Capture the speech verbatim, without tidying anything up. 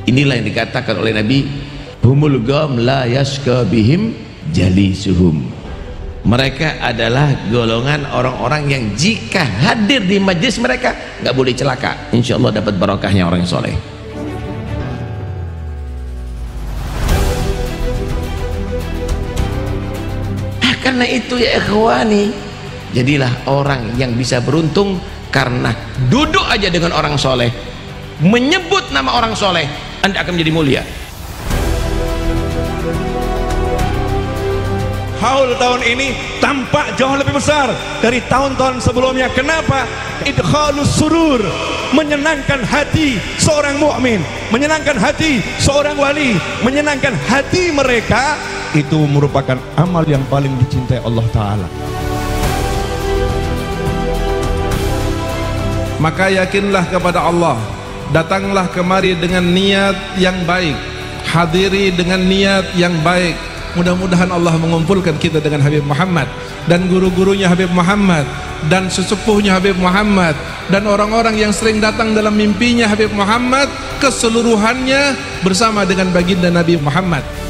Inilah yang dikatakan oleh Nabi, humul gam la yashqa bihim jalisuhum. Mereka adalah golongan orang-orang yang jika hadir di majlis mereka nggak boleh celaka, insya Allah dapat barokahnya orang yang soleh. Ah, karena itu ya ikhwani, jadilah orang yang bisa beruntung karena duduk aja dengan orang soleh, menyebut nama orang soleh, Anda akan menjadi mulia. Haul tahun ini tampak jauh lebih besar dari tahun-tahun sebelumnya. Kenapa? Idkhalus surur, menyenangkan hati seorang mukmin, menyenangkan hati seorang wali, menyenangkan hati mereka, itu merupakan amal yang paling dicintai Allah Ta'ala. Maka yakinlah kepada Allah, datanglah kemari dengan niat yang baik, hadiri dengan niat yang baik. Mudah-mudahan Allah mengumpulkan kita dengan Habib Muhammad dan guru-gurunya Habib Muhammad dan sesepuhnya Habib Muhammad dan orang-orang yang sering datang dalam mimpinya Habib Muhammad keseluruhannya bersama dengan baginda Nabi Muhammad.